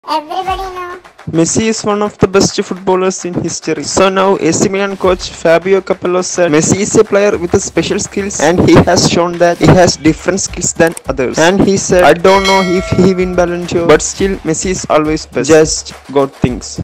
Everybody know. Messi is one of the best footballers in history. So now AC Milan coach Fabio Capello said Messi is a player with special skills and he has shown that he has different skills than others. And he said, I don't know if he win Ballon d'Or, but still Messi is always best. Just got things.